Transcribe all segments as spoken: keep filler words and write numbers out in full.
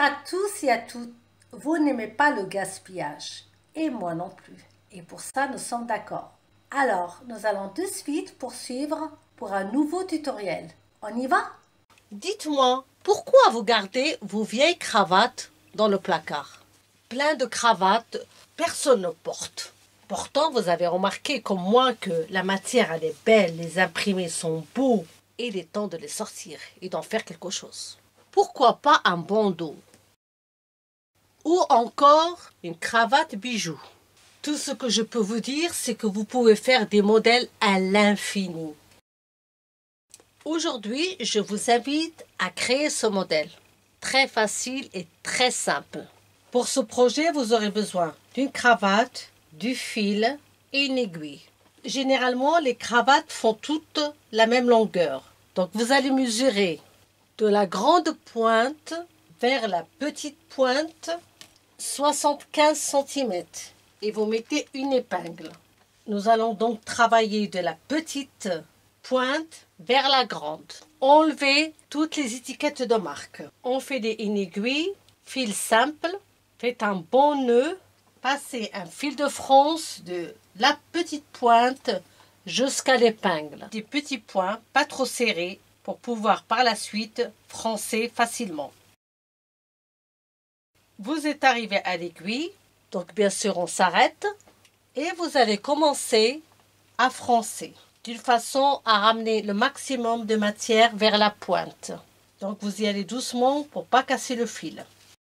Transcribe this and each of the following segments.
à tous et à toutes, vous n'aimez pas le gaspillage, et moi non plus. Et pour ça, nous sommes d'accord. Alors, nous allons de suite poursuivre pour un nouveau tutoriel. On y va? Dites-moi, pourquoi vous gardez vos vieilles cravates dans le placard? Plein de cravates, personne ne porte. Pourtant, vous avez remarqué comme moi que la matière, elle est belle, les imprimés sont beaux, et il est temps de les sortir et d'en faire quelque chose. Pourquoi pas un bandeau? Ou encore une cravate bijou. Tout ce que je peux vous dire, c'est que vous pouvez faire des modèles à l'infini. Aujourd'hui, je vous invite à créer ce modèle. Très facile et très simple. Pour ce projet, vous aurez besoin d'une cravate, du fil et une aiguille. Généralement, les cravates font toutes la même longueur. Donc, vous allez mesurer de la grande pointe vers la petite pointe soixante-quinze centimètres et vous mettez une épingle. Nous allons donc travailler de la petite pointe vers la grande. Enlevez toutes les étiquettes de marque. On fait des, une aiguille, fil simple, faites un bon nœud, passez un fil de France de la petite pointe jusqu'à l'épingle. Des petits points, pas trop serrés, pour pouvoir par la suite froncer facilement. Vous êtes arrivé à l'aiguille, donc bien sûr on s'arrête et vous allez commencer à froncer d'une façon à ramener le maximum de matière vers la pointe. Donc vous y allez doucement pour ne pas casser le fil.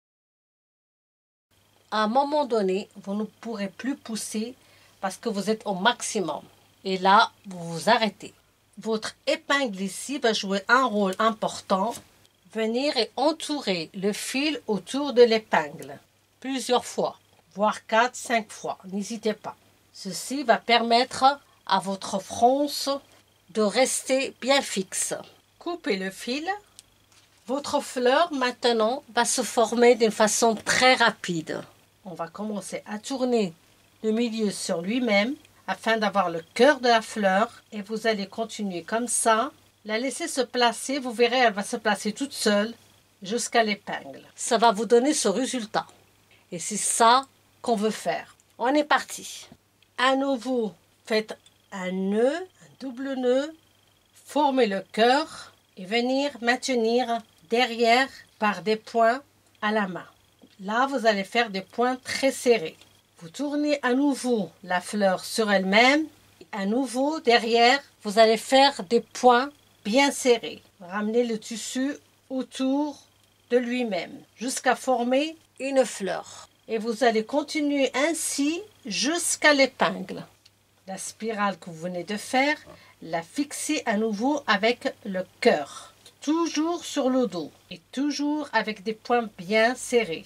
À un moment donné, vous ne pourrez plus pousser parce que vous êtes au maximum. Et là, vous vous arrêtez. Votre épingle ici va jouer un rôle important. Venir et entourer le fil autour de l'épingle plusieurs fois, voire quatre cinq fois. N'hésitez pas. Ceci va permettre à votre fronce de rester bien fixe. Coupez le fil. Votre fleur maintenant va se former d'une façon très rapide. On va commencer à tourner le milieu sur lui-même afin d'avoir le cœur de la fleur et vous allez continuer comme ça. La laisser se placer, vous verrez, elle va se placer toute seule jusqu'à l'épingle. Ça va vous donner ce résultat. Et c'est ça qu'on veut faire. On est parti. À nouveau, faites un nœud, un double nœud, formez le cœur et venir maintenir derrière par des points à la main. Là, vous allez faire des points très serrés. Vous tournez à nouveau la fleur sur elle-même. À nouveau, derrière, vous allez faire des points bien serrés. Ramenez le tissu autour de lui-même jusqu'à former une fleur. Et vous allez continuer ainsi jusqu'à l'épingle. La spirale que vous venez de faire, la fixez à nouveau avec le cœur. Toujours sur le dos et toujours avec des points bien serrés.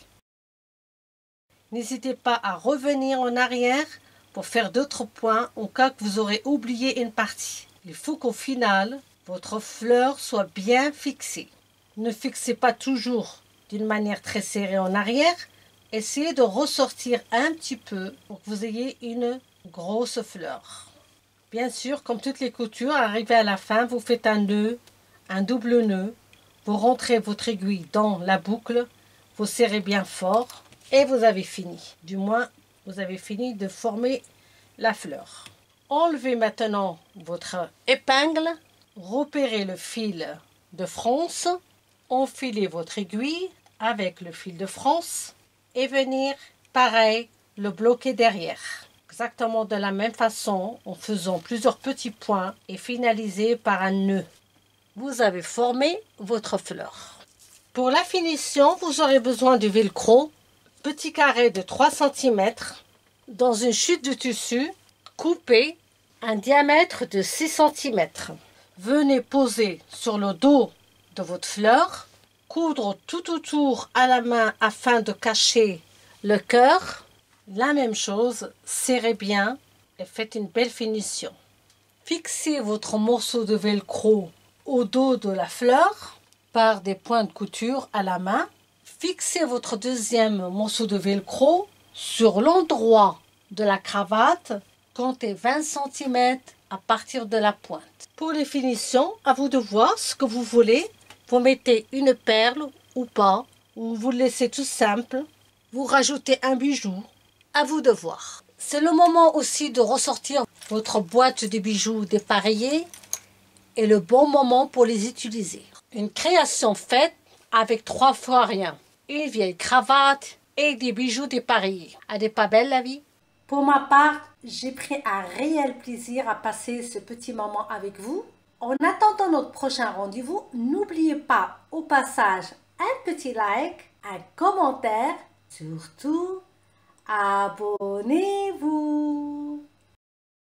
N'hésitez pas à revenir en arrière pour faire d'autres points au cas que vous aurez oublié une partie. Il faut qu'au final, votre fleur soit bien fixée. Ne fixez pas toujours d'une manière très serrée en arrière. Essayez de ressortir un petit peu pour que vous ayez une grosse fleur. Bien sûr, comme toutes les coutures, arrivé à la fin, vous faites un nœud, un double nœud. Vous rentrez votre aiguille dans la boucle, vous serrez bien fort et vous avez fini. Du moins, vous avez fini de former la fleur. Enlevez maintenant votre épingle. Repérez le fil de France, enfilez votre aiguille avec le fil de France et venir, pareil, le bloquer derrière. Exactement de la même façon, en faisant plusieurs petits points et finaliser par un nœud. Vous avez formé votre fleur. Pour la finition, vous aurez besoin du velcro, petit carré de trois centimètres, dans une chute de tissu, coupé un diamètre de six centimètres. Venez poser sur le dos de votre fleur, coudre tout autour à la main afin de cacher le cœur. La même chose, serrez bien et faites une belle finition. Fixez votre morceau de velcro au dos de la fleur par des points de couture à la main. Fixez votre deuxième morceau de velcro sur l'endroit de la cravate. Comptez vingt centimètres à partir de la pointe. Pour les finitions, à vous de voir ce que vous voulez. Vous mettez une perle ou pas. ou vous le laissez tout simple, vous rajoutez un bijou, à vous de voir. C'est le moment aussi de ressortir votre boîte de bijoux dépareillés et le bon moment pour les utiliser. Une création faite avec trois fois rien. Une vieille cravate et des bijoux dépareillés. Elle n'est pas belle la vie? Pour ma part, j'ai pris un réel plaisir à passer ce petit moment avec vous. En attendant notre prochain rendez-vous, n'oubliez pas au passage un petit like, un commentaire, surtout abonnez-vous.